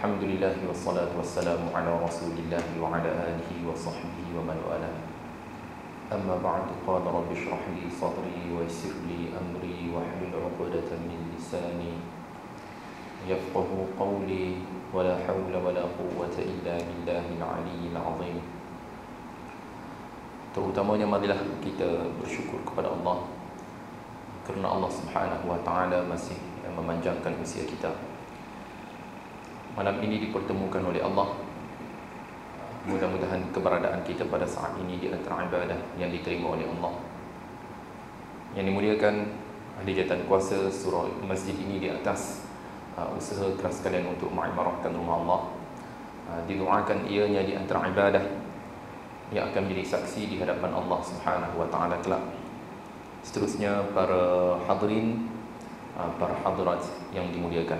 Alhamdulillah wassalatu wassalamu ala rasulillah wa ala alihi wa sahbihi wa man wala. Amma ba'du, qala rabbi shrah li sadri wa yassir li amri wa hlul 'uqdatan min lisani yafqahu qawli wa la hawla wa la quwwata illa billahil 'aliyyil 'azim. Terutamanya marilah kita bersyukur kepada Allah kerana Allah Subhanahu wa taala masih memanjangkan usia kita. Malam ini dipertemukan oleh Allah. Mudah-mudahan keberadaan kita pada saat ini di antara ibadah yang diterima oleh Allah. Yang dimuliakan ahli jawatan kuasa surau masjid ini di atas usaha keras kalian untuk mengimarahkan rumah Allah. Didoakan ianya di antara ibadah yang akan menjadi saksi di hadapan Allah Subhanahu wa taala kelak. Seterusnya para hadirin, para hadirat yang dimuliakan,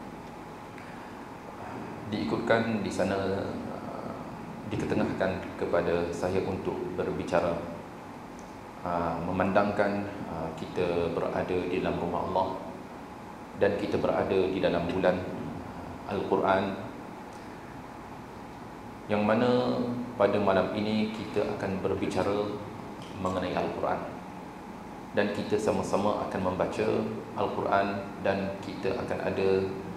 diikutkan di sana, diketengahkan kepada saya untuk berbicara, memandangkan kita berada di dalam rumah Allah dan kita berada di dalam bulan Al-Quran, yang mana pada malam ini kita akan berbicara mengenai Al-Quran, dan kita sama-sama akan membaca Al-Quran dan kita akan ada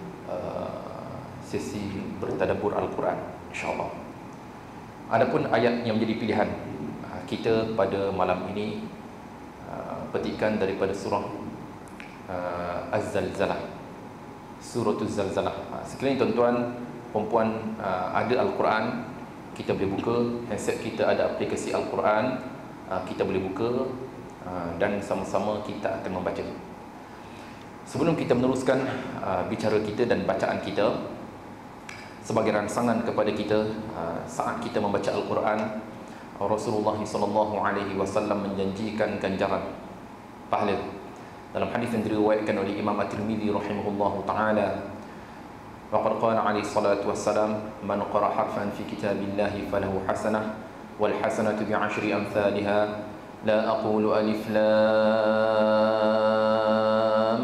sesi bertadabbur Al-Quran, insyaAllah. Adapun ayat yang menjadi pilihan kita pada malam ini, petikan daripada surah Az-Zalzalah, Suratul Zalzalah. Sekiranya tuan-tuan, perempuan ada Al-Quran, kita boleh buka handset kita, ada aplikasi Al-Quran, kita boleh buka dan sama-sama kita akan membaca. Sebelum kita meneruskan bicara kita dan bacaan kita, sebagai rangsangan kepada kita saat kita membaca Al-Quran, Rasulullah SAW menjanjikan ganjaran pahala. Dalam hadis yang diriwayatkan oleh Imam At-Tirmidzi rahimahullahu taala, waqad qala alaihi salatu wassalam, man qara harfan fi kitabillahi falahu hasanah wal hasanatu bi 'ashri amsalha, la aqulu alif lam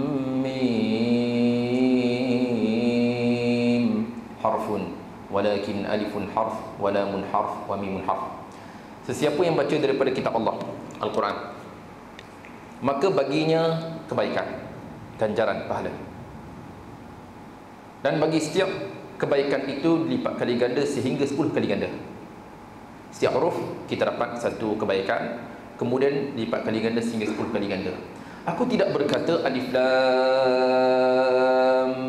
harfun walakin alifun harf wa lamun harf wa mimun harf. Sesiapa yang baca daripada kitab Allah Al-Quran, maka baginya kebaikan, ganjaran, pahala. Dan bagi setiap kebaikan itu dilipat kali ganda sehingga 10 kali ganda. Setiap huruf kita dapat satu kebaikan, kemudian dilipat kali ganda sehingga 10 kali ganda. Aku tidak berkata alif lam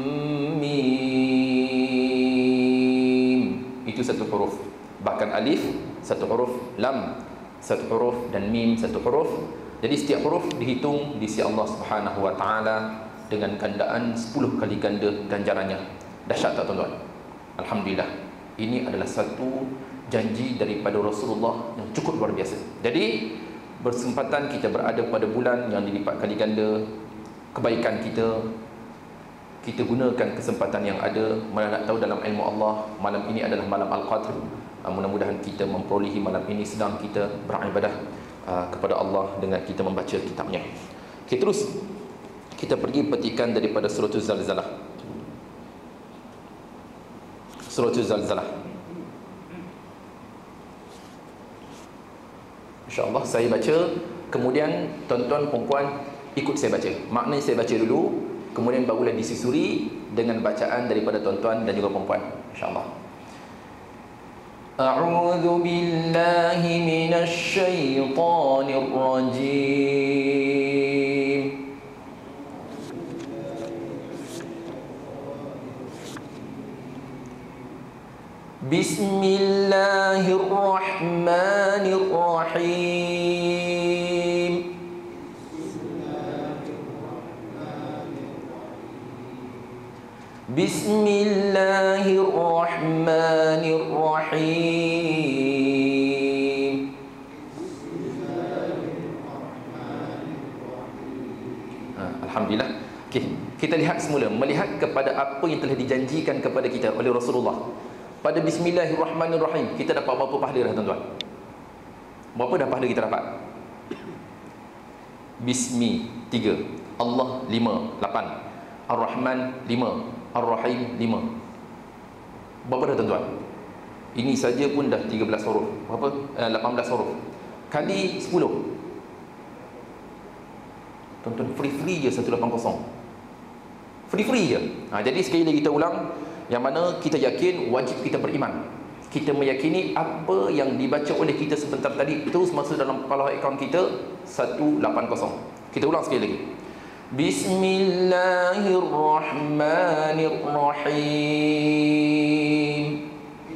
itu satu huruf, bahkan alif satu huruf, lam satu huruf, dan mim satu huruf. Jadi setiap huruf dihitung di sisi Allah Subhanahu wa taala dengan gandaan 10 kali ganda ganjarannya. Dahsyat tak tuan-tuan? Alhamdulillah. Ini adalah satu janji daripada Rasulullah yang cukup luar biasa. Jadi bersempatan kita berada pada bulan yang dilipat kali ganda kebaikan kita, kita gunakan kesempatan yang ada. Mana nak tahu dalam ilmu Allah, malam ini adalah malam Al-Qadr. Mudah-mudahan kita memperolehi malam ini sedang kita beribadah kepada Allah dengan kita membaca kitabnya. Okay, terus kita pergi petikan daripada Suratul Zalzalah. Suratul Zalzalah, InsyaAllah saya baca, kemudian tuan-tuan perempuan ikut saya baca. Maknanya saya baca dulu, kemudian barulah disusuri dengan bacaan daripada tuan-tuan dan juga perempuan, insyaAllah. A'udzu billahi minasy syaithanir rajim. Bismillahirrahmanirrahim. Bismillahirrahmanirrahim. Alhamdulillah. Okey, kita lihat semula, melihat kepada apa yang telah dijanjikan kepada kita oleh Rasulullah. Pada Bismillahirrahmanirrahim kita dapat berapa pahala dah tuan-tuan? Berapa dah pahala kita dapat? Bismi 3, Allah 5, 8, Ar-Rahman 5, Ar-Rahim 5. Berapa dah tuan-tuan? Ini saja pun dah 13 huruf. Berapa? 18 huruf. Kali 10. Tuan-tuan, free je 180. Free je. Jadi sekali lagi kita ulang, yang mana kita yakin wajib kita beriman. Kita meyakini apa yang dibaca oleh kita sebentar tadi terus masuk dalam kepala akaun kita 180. Kita ulang sekali lagi. Bismillahirrahmanirrahim.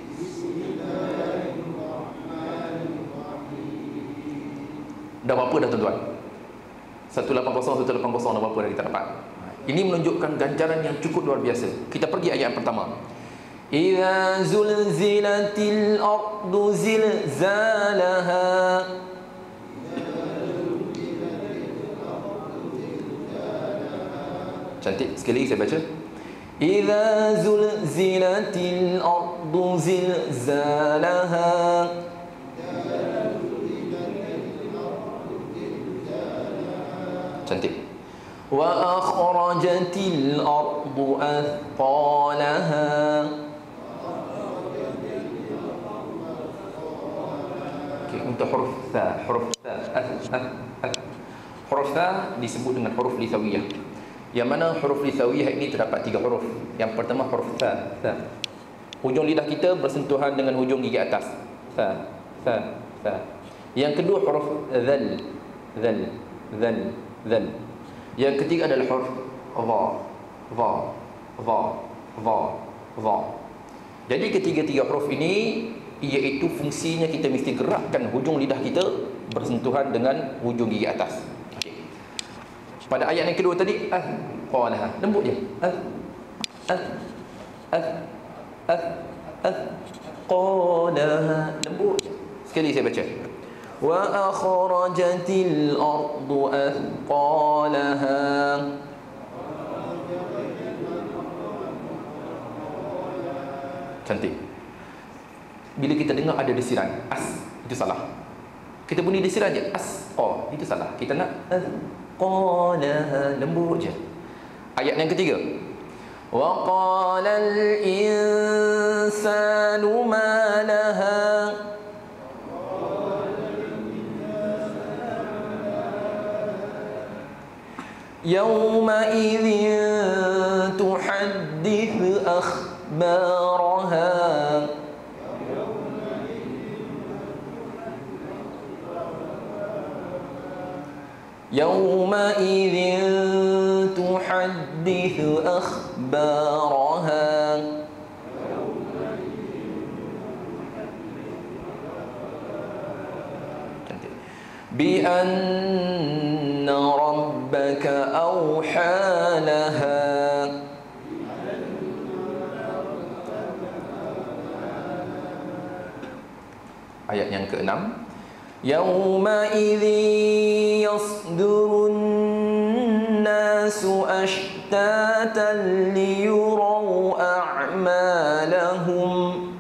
Dah berapa dah tuan-tuan? 180 dah berapa dah kita dapat? Ini menunjukkan ganjaran yang cukup luar biasa. Kita pergi ayat yang pertama. Idza zulzilatil ardu zilzalaha. Cantik. Sekali lagi saya baca. Idza zulzilatil ardu zilzalaha. Cantik. Wa akhrajatil ardu athqalaha. Okey, untuk huruf tha, huruf tha disebut dengan huruf lisawiyah. Yang mana huruf lisawiyah ini terdapat 3 huruf. Yang pertama huruf tha. Hujung lidah kita bersentuhan dengan hujung gigi atas. Tha. Yang kedua huruf zal. Yang ketiga adalah huruf dha. Jadi ketiga-tiga huruf ini iaitu fungsinya kita mesti gerakkan hujung lidah kita bersentuhan dengan hujung gigi atas. Okey. Pada ayat yang kedua tadi qalaha, lembut je. Qalaha, lembut je. Sekali saya baca. Wa akhrajatil ardu athqalaha. Cantik. Bila kita dengar ada desiran itu salah. Kita bunyi desiran je, itu salah. Kita nak qalaha, lembut je. Ayat yang ketiga. Wa qalal insanu ma laha. يومئذ تحدث أخبارها. يومئذ تحدث أخبارها. بأن ربك أوحى لها. Ayat yang ke-6. يومئذ يصدر الناس أشتاتا ليروا أعمالهم.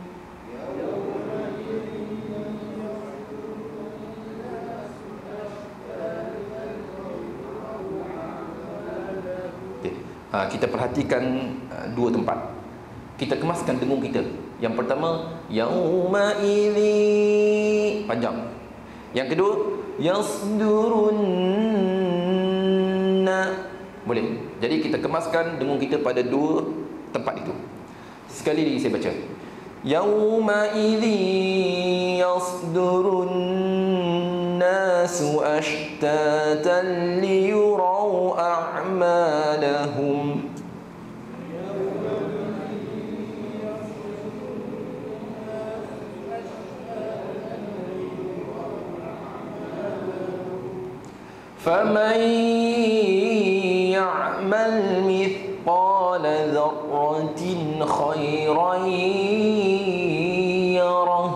Kita perhatikan dua tempat. Kita kemaskan dengung kita. Yang pertama, yauma idzi, panjang. Yang kedua, yasdurunna. Boleh. Jadi kita kemaskan dengung kita pada dua tempat itu. Sekali lagi saya baca. Yauma idzi yasdurunnasu ashtatan liyurau a'malahum. فَمَنْ يَعْمَلْ مِثْقَالَ ذَرَّةٍ خَيْرًا يَرَهُ.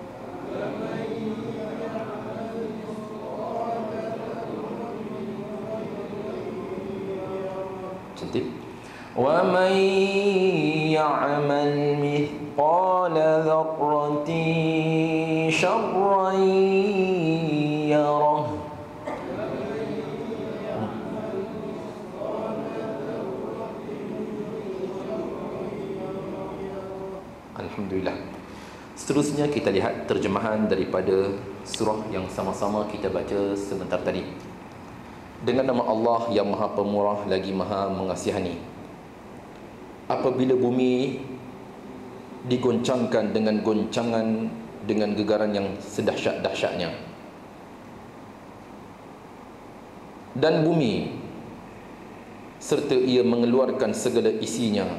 Cantik. وَمَنْ يَعْمَلْ مِثْقَالَ ذَرَّةٍ شَرًّا يَرَهُ. Alhamdulillah. Seterusnya kita lihat terjemahan daripada surah yang sama-sama kita baca sebentar tadi. Dengan nama Allah yang Maha Pemurah lagi Maha Mengasihani. Apabila bumi digoncangkan dengan goncangan, dengan gegaran yang sedahsyat-dahsyatnya, dan bumi serta ia mengeluarkan segala isinya,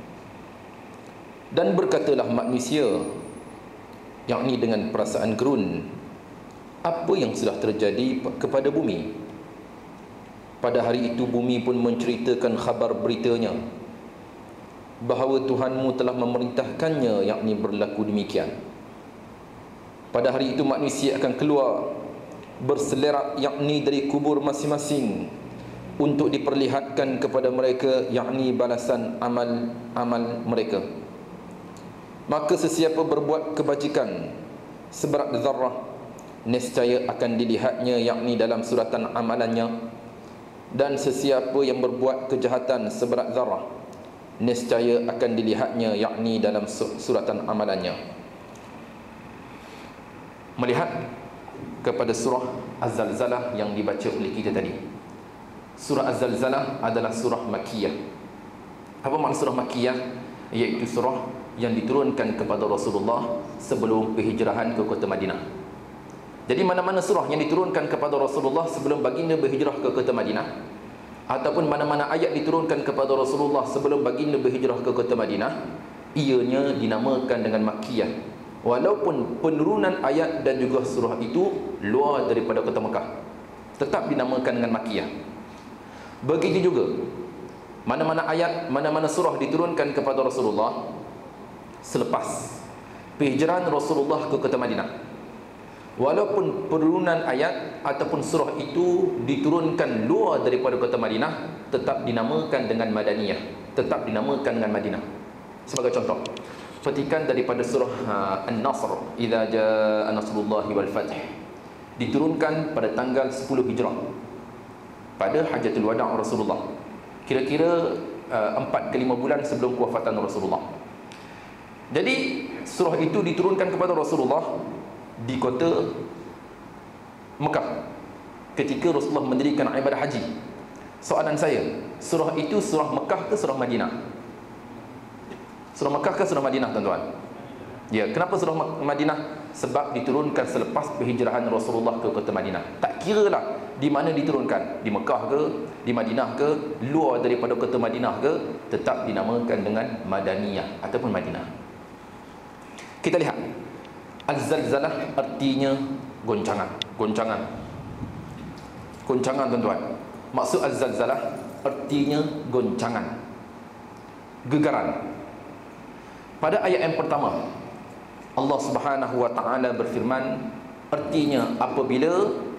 dan berkatalah manusia, yakni dengan perasaan gerun, apa yang sudah terjadi kepada bumi. Pada hari itu bumi pun menceritakan khabar beritanya, bahawa Tuhanmu telah memerintahkannya, yakni berlaku demikian. Pada hari itu manusia akan keluar berselerak, yakni dari kubur masing-masing, untuk diperlihatkan kepada mereka, yakni balasan amal-amal mereka. Maka sesiapa berbuat kebajikan seberat zarrah, nescaya akan dilihatnya, yakni dalam suratan amalannya. Dan sesiapa yang berbuat kejahatan seberat zarrah, nescaya akan dilihatnya, yakni dalam suratan amalannya. Melihat kepada surah Az-Zalzalah yang dibaca oleh kita tadi. Surah Az-Zalzalah adalah surah Makkiyah. Apa maksud surah Makkiyah? Iaitu surah yang diturunkan kepada Rasulullah sebelum perhijrahan ke kota Madinah. Jadi mana-mana surah yang diturunkan kepada Rasulullah sebelum baginda berhijrah ke kota Madinah, ataupun mana-mana ayat diturunkan kepada Rasulullah sebelum baginda berhijrah ke kota Madinah, ianya dinamakan dengan Makkiyah, walaupun penurunan ayat dan juga surah itu luar daripada kota Mekah, tetap dinamakan dengan Makkiyah. Begitu juga mana-mana ayat, mana-mana surah diturunkan kepada Rasulullah selepas perhijrahan Rasulullah ke kota Madinah, walaupun penurunan ayat ataupun surah itu diturunkan luar daripada kota Madinah, tetap dinamakan dengan Madaniyah, tetap dinamakan dengan Madinah. Sebagai contoh, petikan daripada surah An-Nasr, idza jaa nasrullahi wal fath, diturunkan pada tanggal 10 Hijrah, pada Hajatul Wada' Rasulullah, kira-kira 4 ke 5 bulan sebelum kewafatan Rasulullah. Jadi surah itu diturunkan kepada Rasulullah di kota Mekah ketika Rasulullah mendirikan ibadah haji. Soalan saya, surah itu surah Mekah ke surah Madinah? Surah Mekah ke surah Madinah, tuan-tuan? Ya, kenapa surah Madinah? Sebab diturunkan selepas perhijrahan Rasulullah ke kota Madinah. Tak kiralah di mana diturunkan, di Mekah ke, di Madinah ke, luar daripada kota Madinah ke, tetap dinamakan dengan Madaniyah ataupun Madinah. Kita lihat Az-Zalzalah artinya goncangan. Goncangan, tuan-tuan. Maksud Az-Zalzalah artinya goncangan, gegaran. Pada ayat yang pertama, Allah Subhanahu wa taala berfirman, artinya apabila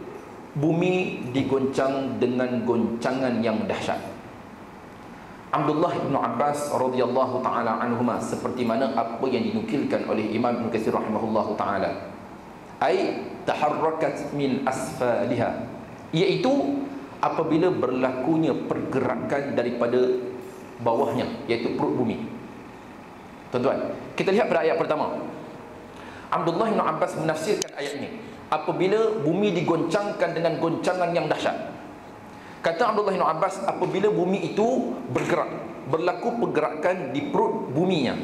bumi digoncang dengan goncangan yang dahsyat. Abdullah bin Abbas radhiyallahu taala anhuma, seperti mana apa yang dinukilkan oleh Imam Ibn Katsir rahimahullahu taala, ai taharrakat min asfaliha, iaitu apabila berlakunya pergerakan daripada bawahnya, iaitu perut bumi. Tuan-tuan, kita lihat pada ayat pertama. Abdullah bin Abbas menafsirkan ayat ini, apabila bumi digoncangkan dengan goncangan yang dahsyat. Kata Abdullah bin Abbas, apabila bumi itu bergerak, berlaku pergerakan di perut buminya.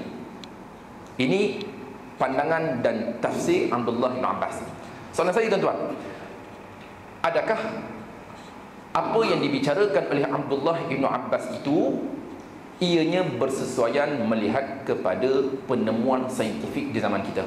Ini pandangan dan tafsir Abdullah bin Abbas. Soalan saya, tuan-tuan, adakah apa yang dibicarakan oleh Abdullah bin Abbas itu ianya bersesuaian melihat kepada penemuan saintifik di zaman kita?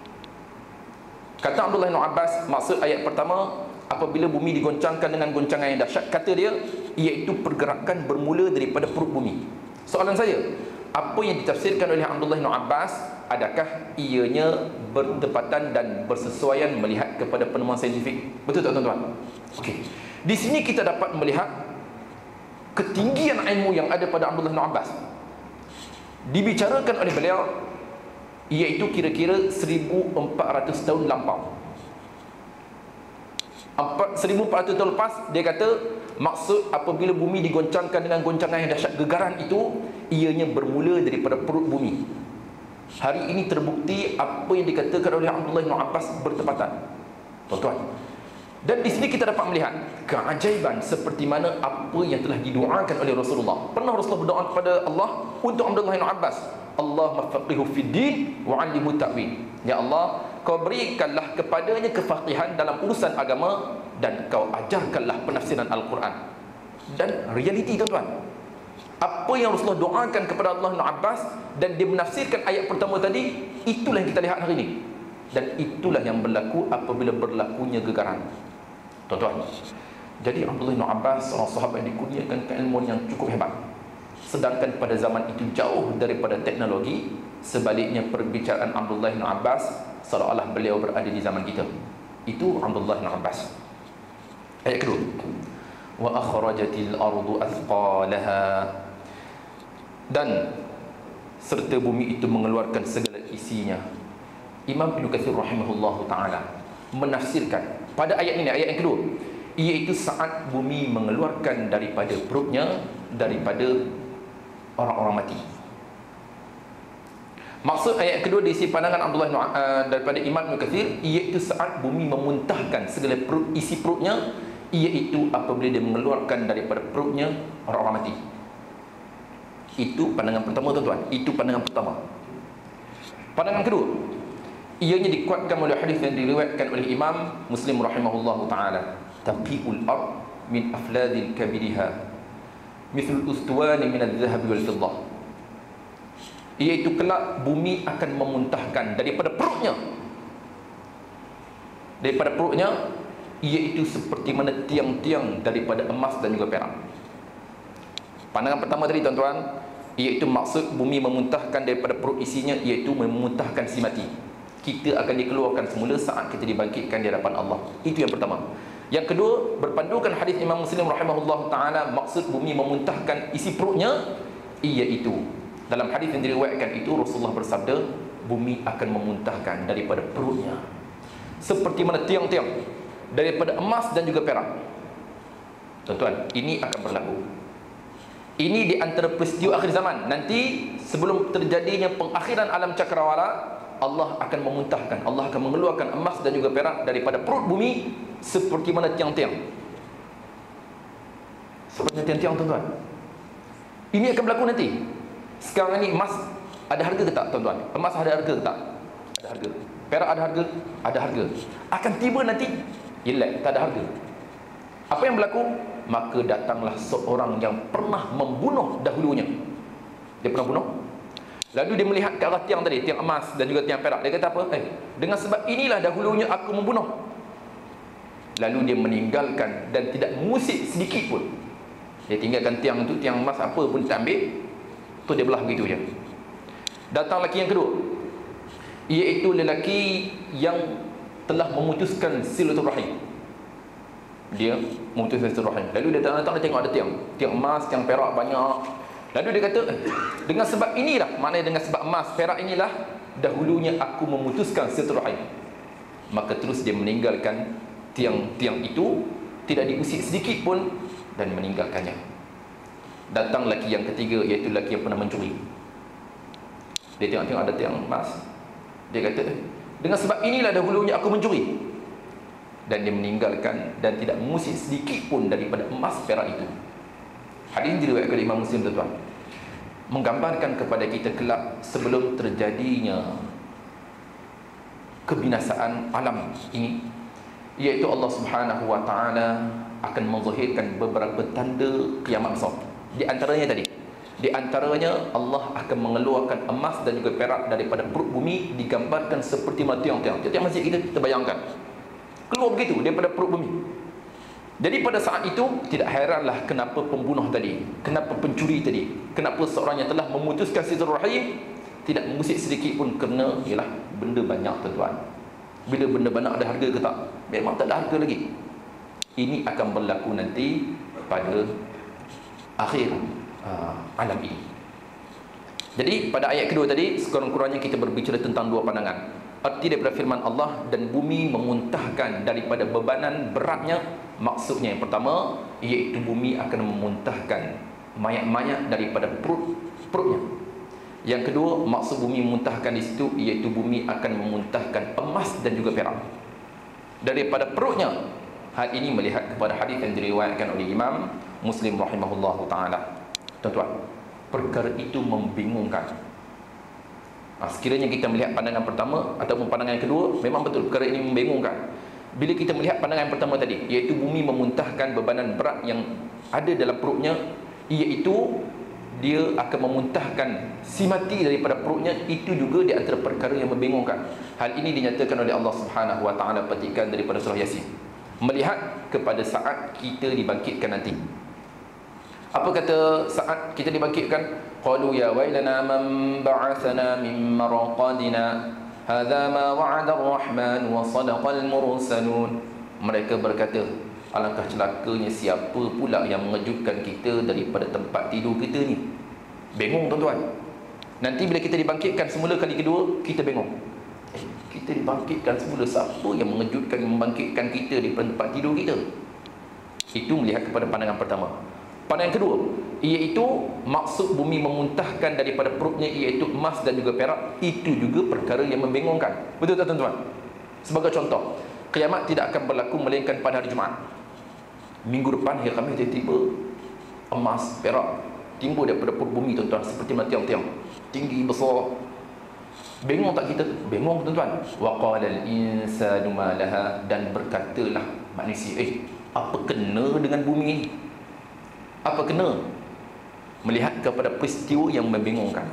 Kata Abdullah bin Abbas, maksud ayat pertama, apabila bumi digoncangkan dengan goncangan yang dahsyat, kata dia, iaitu pergerakan bermula daripada perut bumi. Soalan saya, apa yang ditafsirkan oleh Abdullah bin Abbas, adakah ianya bertepatan dan bersesuaian melihat kepada penemuan saintifik? Betul tak, tuan-tuan? Okey. Di sini kita dapat melihat ketinggian ilmu yang ada pada Abdullah bin Abbas. Dibicarakan oleh beliau, iaitu kira-kira 1400 tahun lampau. 1400 tahun lepas, dia kata maksud apabila bumi digoncangkan dengan goncangan yang dahsyat, gegaran itu ianya bermula daripada perut bumi. Hari ini terbukti apa yang dikatakan oleh Abdullah bin Abbas bertepatan, tuan-tuan. Dan di sini kita dapat melihat keajaiban seperti mana apa yang telah didoakan oleh Rasulullah. Pernah Rasulullah berdoa kepada Allah untuk Abdullah bin Abbas, Allahumma faqihu fid din wa 'allimhu ta'wil. Ya Allah, kau berikanlah kepadanya kefaqihan dalam urusan agama dan kau ajarkanlah penafsiran Al-Quran. Dan realiti, tuan-tuan, apa yang Rasulullah doakan kepada Allah bin Abbas dan dia menafsirkan ayat pertama tadi, itulah yang kita lihat hari ini. Dan itulah yang berlaku apabila berlakunya gegaran, tuan-tuan. Jadi Abdullah bin Abbas, seorang sahabat yang dikurniakan keilmuan yang cukup hebat. Sedangkan pada zaman itu jauh daripada teknologi. Sebaliknya perbicaraan Abdullah bin Abbas seolah-olah beliau berada di zaman kita. Itu Abdullah bin Abbas. Ayat kedua, wa akhrajatil ardu athqalaha, dan serta bumi itu mengeluarkan segala isinya. Imam Ibnu Katsir rahimahullahu taala menafsirkan pada ayat ini, ayat yang kedua, iaitu saat bumi mengeluarkan daripada perutnya, daripada orang-orang mati. Maksud ayat kedua diisi pandangan Abdullah daripada Imam Ibnu Katsir, iaitu saat bumi memuntahkan segala isi perutnya, iaitu apabila dia mengeluarkan daripada perutnya orang-orang mati. Itu pandangan pertama, tuan-tuan. Itu pandangan pertama. Pandangan kedua, ianya dikuatkan oleh hadis yang diriwayatkan oleh Imam Muslim rahimahullahu taala, taqiul ard min afladil kabiriha mithl ustuwan min adh-dhahab wal fiddah, iaitu kelak bumi akan memuntahkan daripada perutnya, iaitu seperti mana tiang-tiang daripada emas dan juga perak. Pandangan pertama tadi, tuan-tuan, iaitu maksud bumi memuntahkan daripada perut isinya, iaitu memuntahkan si mati. Kita akan dikeluarkan semula saat kita dibangkitkan di hadapan Allah. Itu yang pertama. Yang kedua, berpandukan hadis Imam Muslim rahimahullah taala, maksud bumi memuntahkan isi perutnya, iaitu dalam hadis yang diriwayatkan itu Rasulullah bersabda, bumi akan memuntahkan daripada perutnya seperti mana tiang-tiang daripada emas dan juga perak. Tuan-tuan, ini akan berlaku. Ini di antara peristiwa akhir zaman. Nanti sebelum terjadinya pengakhiran alam cakrawala, Allah akan memuntahkan, Allah akan mengeluarkan emas dan juga perak daripada perut bumi seperti mana tiang-tiang. Seperti tiang-tiang, tuan-tuan. Ini akan berlaku nanti. Sekarang ini emas ada harga ke tak, tuan-tuan? Emas ada harga ke tak? Ada harga. Perak ada harga? Ada harga. Akan tiba nanti, jelek, tak ada harga. Apa yang berlaku? Maka datanglah seorang yang pernah membunuh dahulunya. Dia pernah bunuh. Lalu dia melihat ke arah tiang tadi, tiang emas dan juga tiang perak. Dia kata apa? Dengan sebab inilah dahulunya aku membunuh. Lalu dia meninggalkan dan tidak mengusik sedikit pun. Dia tinggalkan tiang itu, tiang emas apa pun dia ambil, tu dia belah begitu je. Datang lelaki yang kedua, iaitu lelaki yang telah memutuskan silaturahim. Dia memutuskan silaturahim. Lalu dia datang, dia tengok ada tiang emas, tiang perak banyak. Lalu dia kata, dengan sebab inilah, maknanya dengan sebab emas, perak inilah dahulunya aku memutuskan silaturahim. Maka terus dia meninggalkan tiang-tiang itu, tidak diusik sedikit pun, dan meninggalkannya. Datang lelaki yang ketiga, iaitu lelaki yang pernah mencuri. Dia tengok-tengok ada tiang emas. Dia kata, dengan sebab inilah dahulunya aku mencuri. Dan dia meninggalkan dan tidak mengusik sedikit pun daripada emas perak itu. Hadis ini diriwayatkan oleh Imam Muslim, tuan-tuan, menggambarkan kepada kita kelak sebelum terjadinya kebinasaan alam ini, iaitu Allah Subhanahu wa taala akan menzahirkan beberapa tanda kiamat besar. Di antaranya tadi, di antaranya Allah akan mengeluarkan emas dan juga perak daripada perut bumi, digambarkan seperti tiang-tiang. Tiap masjid kita terbayangkan keluar begitu daripada perut bumi. Jadi pada saat itu tidak heranlah kenapa pembunuh tadi, kenapa pencuri tadi, kenapa seorang yang telah memutuskan silaturahim tidak mengusik sedikit pun, kerana ialah benda banyak, tuan-tuan. Bila benda banyak ada harga ke tak? Memang tak ada harga lagi. Ini akan berlaku nanti pada akhir alam ini. Jadi pada ayat kedua tadi, sekurang-kurangnya kita berbicara tentang dua pandangan. Arti daripada firman Allah, dan bumi memuntahkan daripada bebanan beratnya. Maksudnya yang pertama, iaitu bumi akan memuntahkan mayat-mayat daripada perutnya. Yang kedua, maksud bumi memuntahkan di situ iaitu bumi akan memuntahkan emas dan juga perak daripada perutnya. Hal ini melihat kepada hadis yang diriwayatkan oleh Imam Muslim rahimahullahu taala. Tuan-tuan, perkara itu membingungkan. Sekiranya kita melihat pandangan pertama ataupun pandangan yang kedua, memang betul perkara ini membingungkan. Bila kita melihat pandangan pertama tadi, iaitu bumi memuntahkan bebanan berat yang ada dalam perutnya, iaitu dia akan memuntahkan si mati daripada perutnya, itu juga di antara perkara yang membingungkan. Hal ini dinyatakan oleh Allah Subhanahu wa taala petikan daripada surah Yasin, melihat kepada saat kita dibangkitkan nanti. Apa kata saat kita dibangkitkan? Qalu ya wailana man ba'athana min marqadina hadza ma wa'ada ar-rahman wa sadaqal mursalun. Mereka berkata, alangkah celakanya siapa pula yang mengejutkan kita daripada tempat tidur kita ni. Bingung tuan-tuan. Nanti bila kita dibangkitkan semula kali kedua, kita bingung. Kita dibangkitkan semula, siapa yang mengejutkan, yang membangkitkan kita daripada tempat tidur kita? Itu melihat kepada pandangan pertama. Pandangan kedua, iaitu maksud bumi memuntahkan daripada perutnya iaitu emas dan juga perak, itu juga perkara yang membingungkan. Betul tak tuan-tuan? Sebagai contoh, kiamat tidak akan berlaku melainkan pada hari Jumaat. Minggu depan hari Khamis tiba-tiba emas, perak timbul daripada perut bumi tuan-tuan, seperti tiang-tiang tinggi besar. Bingung tak kita? Bingung tuan-tuan. Wa qala al-insanu ma laha, dan berkatalah manusia, apa kena dengan bumi ini? Apa kena? Melihat kepada peristiwa yang membingungkan.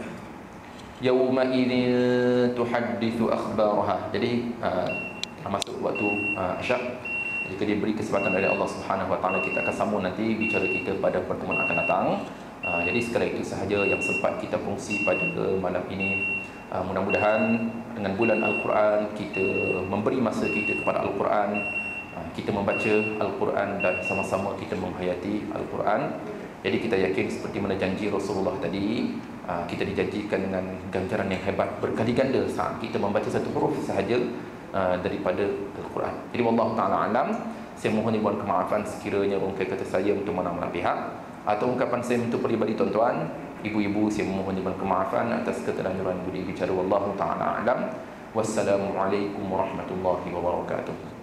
Yauma idzin tuhadditsu akhbaraha. Jadi masuk waktu Isyak, jika diberi kesempatan dari Allah Subhanahu wa taala, kita akan sambung nanti bicara kita pada pertemuan akan datang. Jadi sekadar itu sahaja yang sempat kita kongsi pada malam ini. Mudah-mudahan dengan bulan Al-Quran, kita memberi masa kita kepada Al-Quran, kita membaca Al-Quran dan sama-sama kita menghayati Al-Quran. Jadi kita yakin seperti mana janji Rasulullah tadi, kita dijanjikan dengan ganjaran yang hebat berkali ganda saat kita membaca satu huruf sahaja daripada Al-Quran. Jadi wallahu ta'ala alam. Saya mohon dimohon kemaafan sekiranya ungkapan kata saya untuk mana-mana pihak atau ungkapan saya untuk peribadi tuan-tuan, ibu-ibu, saya mohon dimohon kemaafan atas keterlanjuran budi bicara. Wallahu ta'ala alam. Wassalamualaikum warahmatullahi wabarakatuh.